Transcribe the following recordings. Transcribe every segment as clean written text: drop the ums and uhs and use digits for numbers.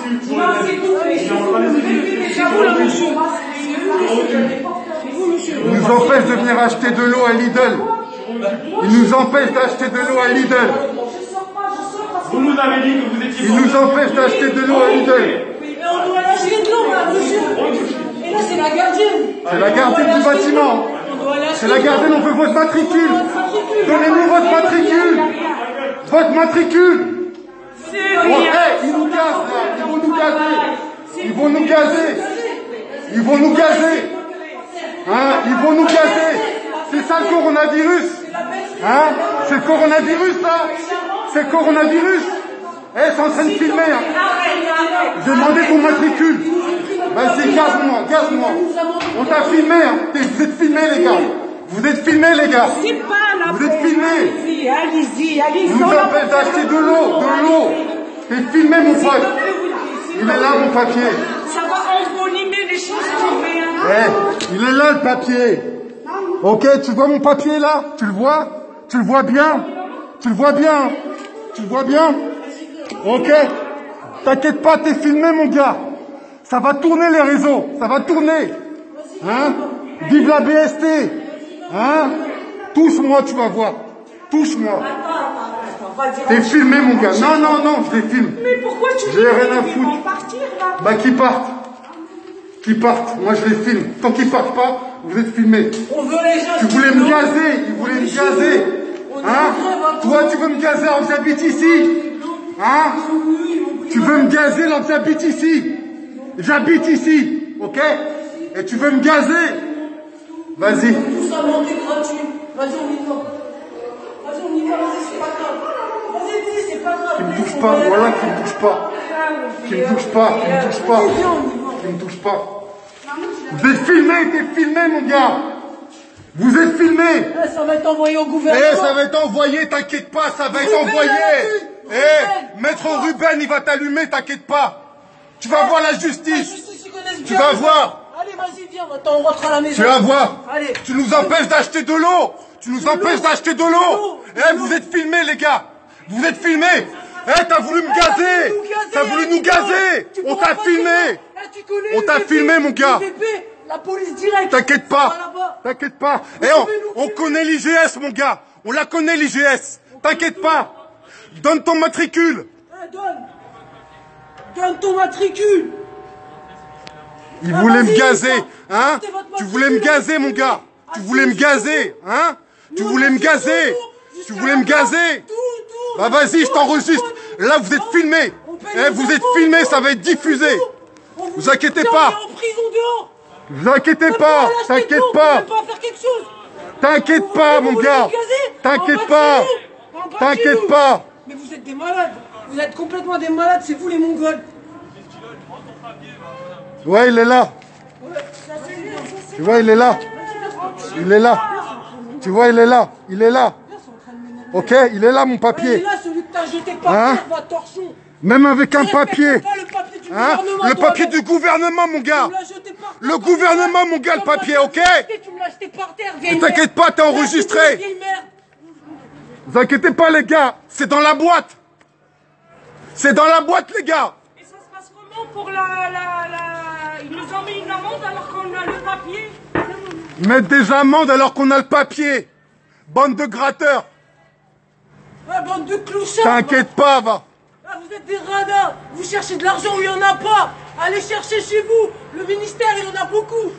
Ils nous empêchent de venir acheter de l'eau à Lidl. Ils nous empêchent d'acheter de l'eau à Lidl. Vous nous avez dit que vous étiez... Ils nous empêchent d'acheter de l'eau à Lidl. On doit acheter de l'eau, là, monsieur. Et là, c'est la gardienne. C'est la gardienne du bâtiment. C'est la gardienne, on veut votre matricule. Donnez-nous votre matricule. Votre matricule. Ils nous gazent, là. Ils vont nous gazer. Ils vont nous gazer. Ils vont nous gazer. Hein? Ils vont nous gazer. C'est ça le coronavirus. Hein? C'est le coronavirus, là. C'est le coronavirus. Eh, c'est en train de filmer. Hein. J'ai demandé ton matricule. Vas-y, gaze-moi, gaze-moi. On t'a filmé. Hein. Vous êtes filmés, les gars. Vous êtes filmés, les gars. Vous êtes filmés. Allez-y, allez-y. Vous nous empêchez d'acheter de l'eau, de l'eau. T'es filmé, mon pote. Il est là, mon papier. Ça va envenimer les choses qu'on fait. Eh, il est là, le papier. Ok, tu vois mon papier, là? Tu le vois? Tu le vois bien? Tu le vois bien? Tu le vois bien? Ok. T'inquiète pas, t'es filmé, mon gars. Ça va tourner les réseaux. Ça va tourner. Hein? Vive la BST. Hein? Touche-moi, tu vas voir. Touche-moi. T'es filmé, mon gars. Non, non, non, je les filme. Mais pourquoi tu j'ai rien à foutre. Partir, là? Bah, qu'ils partent. Qu'ils partent. Moi, je les filme. Tant qu'ils partent pas, vous êtes filmés. On veut les gens. Tu voulais me gazer. Ils voulaient me gazer. Hein? Toi, tu veux me gazer alors que j'habite ici. Hein? Tu veux me gazer alors que j'habite ici. J'habite ici. Ok? Et tu veux me gazer? Vas-y. Tout ça vendu gratuit. Vas-y, on y va. Vas-y, on y va. Vas-y, c'est pas grave. Vas-y, dis, c'est pas grave. Qui me touche pas. Voilà, qui me touche pas. Qui me touche pas. Qui me touche pas. Qui me touche pas. Vous êtes filmé. T'es filmé, mon gars. Vous êtes filmé. Ça va être envoyé au gouvernement. Eh, ça va être envoyé, t'inquiète pas, ça va être envoyé. Eh, maître Ruben, il va t'allumer, t'inquiète pas. Tu vas voir la justice. Tu vas voir. Allez, vas-y, viens, on rentre à la maison. Tu vas voir. Allez. Tu nous empêches d'acheter de l'eau. Tu nous empêches d'acheter de l'eau. Eh, vous êtes filmés, les gars. Vous êtes filmés. Eh, t'as voulu me gazer. T'as voulu nous gazer. On t'a filmé. On t'a filmé, mon gars. La police directe. T'inquiète pas. T'inquiète pas. Eh, on connaît l'IGS, mon gars. On la connaît, l'IGS. T'inquiète pas. Donne ton matricule. Donne ton matricule. Il voulait me gazer, hein? Tu voulais me gazer, mon gars. Tu voulais me gazer, hein? Tu voulais me gazer. Tu voulais me gazer. Bah vas-y, je t'enregistre. Là, vous êtes filmés. Eh, vous êtes filmés, ça va être diffusé. Vous inquiétez pas. Vous inquiétez pas. T'inquiète pas. T'inquiète pas, mon gars. T'inquiète pas. T'inquiète pas. Mais vous êtes des malades. Vous êtes complètement des malades. C'est vous les Mongols. Ouais, il est là. Tu vois, il est là. Il est là. Tu vois, il est là. Il est là. Ok, il est là, mon papier. Il est là, celui que t'as jeté par terre, va torchon. Même avec un papier. Hein? Le papier du gouvernement, mon gars. Le gouvernement, mon gars, le papier, ok? Tu me l'as jeté par terre, ne t'inquiète pas, t'es enregistré. Vous inquiétez pas, les gars. C'est dans la boîte. C'est dans la boîte, les gars. Et ça se passe comment pour Ils nous ont mis une amende alors qu'on a le papier. Mettre des amendes alors qu'on a le papier. Bande de gratteurs. Ouais, bande de clochards. T'inquiète pas, va. Ah, vous êtes des radins. Vous cherchez de l'argent où il n'y en a pas. Allez chercher chez vous. Le ministère, il en a beaucoup.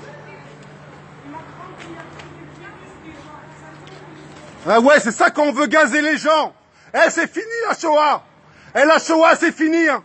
Ah ouais, c'est ça qu'on veut gazer les gens. Eh, c'est fini la Shoah. Eh, la Shoah, c'est fini. Hein.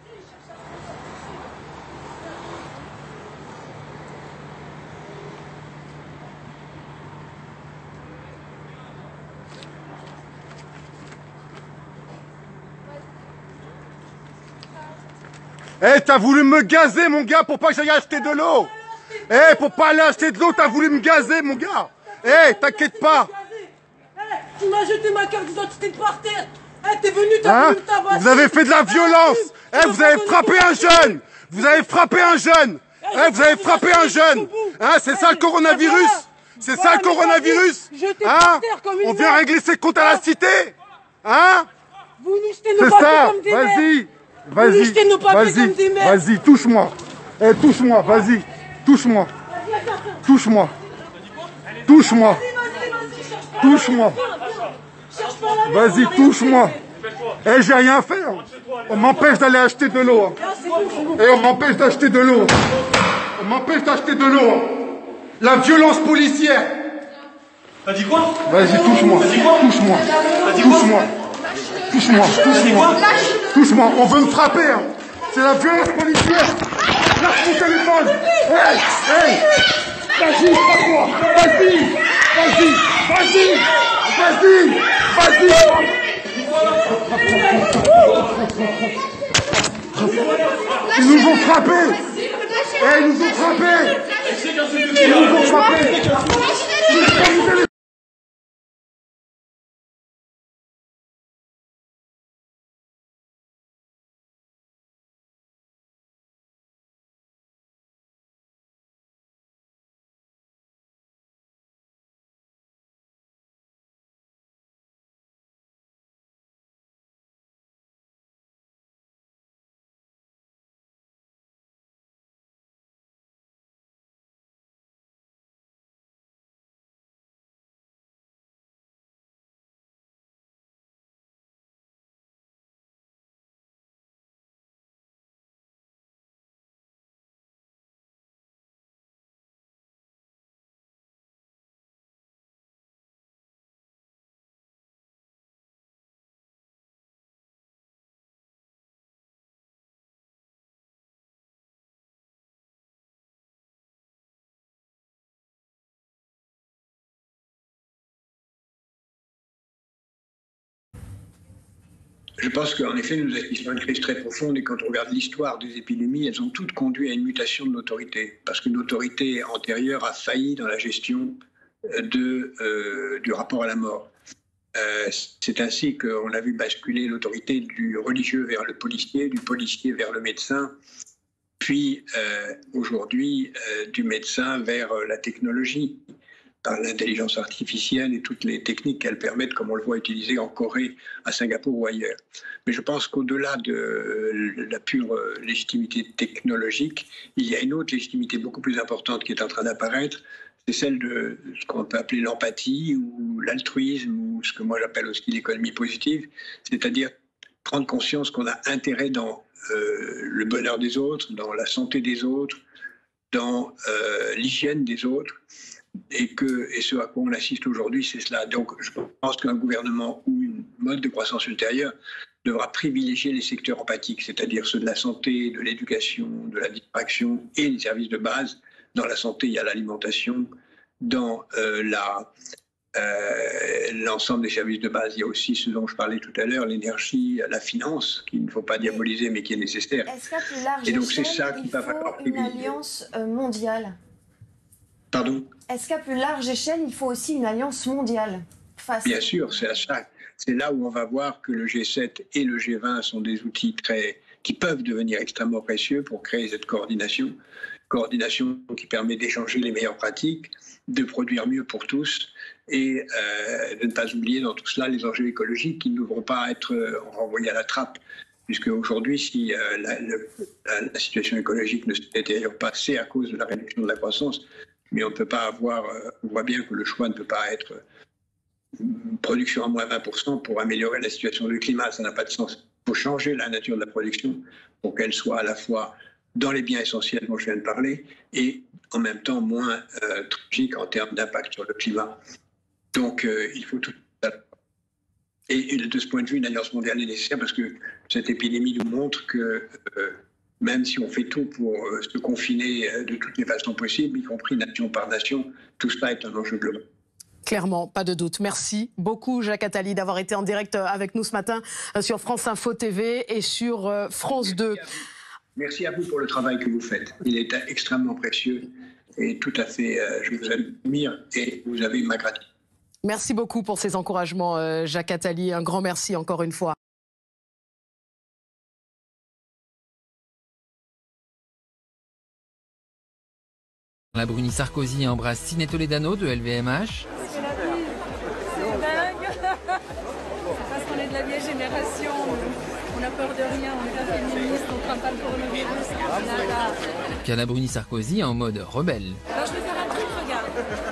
Eh, t'as voulu me gazer, mon gars, pour pas que j'aille acheter de l'eau. Eh, pour pas aller acheter de l'eau, t'as voulu me gazer, mon gars. Eh, t'inquiète pas. Tu m'as jeté ma carte d'identité par terre. T'es venu, t'as voulu me tabasser. Vous avez fait de la violence. Eh, vous avez frappé un jeune. Vous avez frappé un jeune. Eh, vous avez frappé un jeune. Hein, c'est ça le coronavirus. C'est ça le coronavirus. Hein? On vient régler ses comptes à la cité. Hein? Vous nous jetez nos c'est papiers ça. comme des Vas-y. Vas-y, jetez nos papiers comme des merdes. vas-y, touche-moi. Eh, touche-moi, vas-y, touche-moi. Touche-moi. Touche-moi. Touche-moi. Vas-y, touche-moi. Eh, j'ai rien fait. On m'empêche d'aller acheter de l'eau. Et on m'empêche d'acheter de l'eau. On m'empêche d'acheter de l'eau. La violence policière. T'as dit quoi? Vas-y, touche-moi. Touche-moi. Touche-moi. Touche-moi. Touche-moi. Touche-moi. On veut me frapper. Hein. C'est la violence policière. Lâche mon téléphone. Hey, hey. Vas-y, frappe-moi. Vas-y. Vas-y. Vas-y. Vas-y. Vas-y. Ils nous ont frappés. Eh, ils nous ont frappés. Ils nous ont frappés. Je pense qu'en effet, nous assistons à une crise très profonde et quand on regarde l'histoire des épidémies, elles ont toutes conduit à une mutation de l'autorité. Parce qu'une autorité antérieure a failli dans la gestion du rapport à la mort. C'est ainsi qu'on a vu basculer l'autorité du religieux vers le policier, du policier vers le médecin, puis aujourd'hui du médecin vers la technologie, par l'intelligence artificielle et toutes les techniques qu'elle permettent, comme on le voit, utiliser en Corée, à Singapour ou ailleurs. Mais je pense qu'au-delà de la pure légitimité technologique, il y a une autre légitimité beaucoup plus importante qui est en train d'apparaître, c'est celle de ce qu'on peut appeler l'empathie ou l'altruisme, ou ce que moi j'appelle aussi l'économie positive, c'est-à-dire prendre conscience qu'on a intérêt dans le bonheur des autres, dans la santé des autres, dans l'hygiène des autres, et ce à quoi on assiste aujourd'hui, c'est cela. Donc je pense qu'un gouvernement ou une mode de croissance ultérieure devra privilégier les secteurs empathiques, c'est-à-dire ceux de la santé, de l'éducation, de la distraction et les services de base. Dans la santé, il y a l'alimentation. Dans l'ensemble des services de base, il y a aussi ce dont je parlais tout à l'heure, l'énergie, la finance, qu'il ne faut pas diaboliser, mais qui est nécessaire. Est-ce qu'à plus large et donc c'est échelle, ça qu'il va falloir privilégier. Une alliance mondiale? Pardon? Est-ce qu'à plus large échelle, il faut aussi une alliance mondiale face... Bien sûr, c'est ça. C'est là où on va voir que le G7 et le G20 sont des outils qui peuvent devenir extrêmement précieux pour créer cette coordination qui permet d'échanger les meilleures pratiques, de produire mieux pour tous et de ne pas oublier dans tout cela les enjeux écologiques qui ne devront pas être renvoyés à la trappe. Puisque aujourd'hui, si la situation écologique ne se détériore pas, c'est à cause de la réduction de la croissance. Mais on ne peut pas avoir, on voit bien que le choix ne peut pas être production à moins 20% pour améliorer la situation du climat. Ça n'a pas de sens. Il faut changer la nature de la production pour qu'elle soit à la fois dans les biens essentiels dont je viens de parler et en même temps moins tragique en termes d'impact sur le climat. Donc il faut tout ça. Et de ce point de vue, une alliance mondiale est nécessaire parce que cette épidémie nous montre que même si on fait tout pour se confiner de toutes les façons possibles, y compris nation par nation, tout cela est un enjeu global. Clairement, pas de doute. Merci beaucoup, Jacques Attali, d'avoir été en direct avec nous ce matin sur France Info TV et sur France 2. Merci à vous pour le travail que vous faites. Il est extrêmement précieux et tout à fait, je vous admire et vous avez ma gratitude. Merci beaucoup pour ces encouragements, Jacques Attali. Un grand merci encore une fois. La Bruni Sarkozy embrasse Siné Toledano de LVMH. C'est dingue. Parce qu'on est de la vieille génération. On a peur de rien, on est pas féministe, on craint pas le coronavirus. Nada. Carla Bruni Sarkozy en mode rebelle. Alors je vais faire un truc, regarde.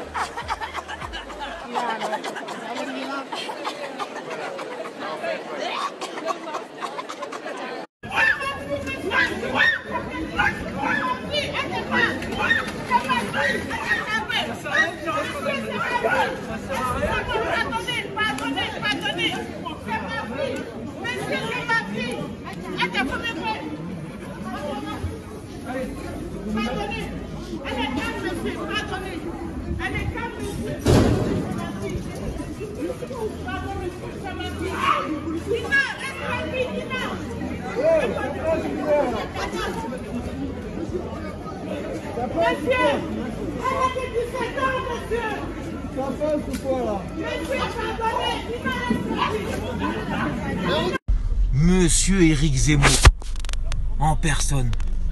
Monsieur Éric Zemmour, en personne.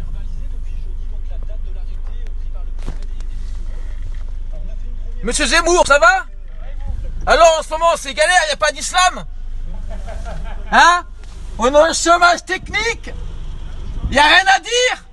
Monsieur Zemmour, ça va? Alors en ce moment c'est galère, il n'y a pas d'islam? Hein? On a un chômage technique? Il n'y a rien à dire?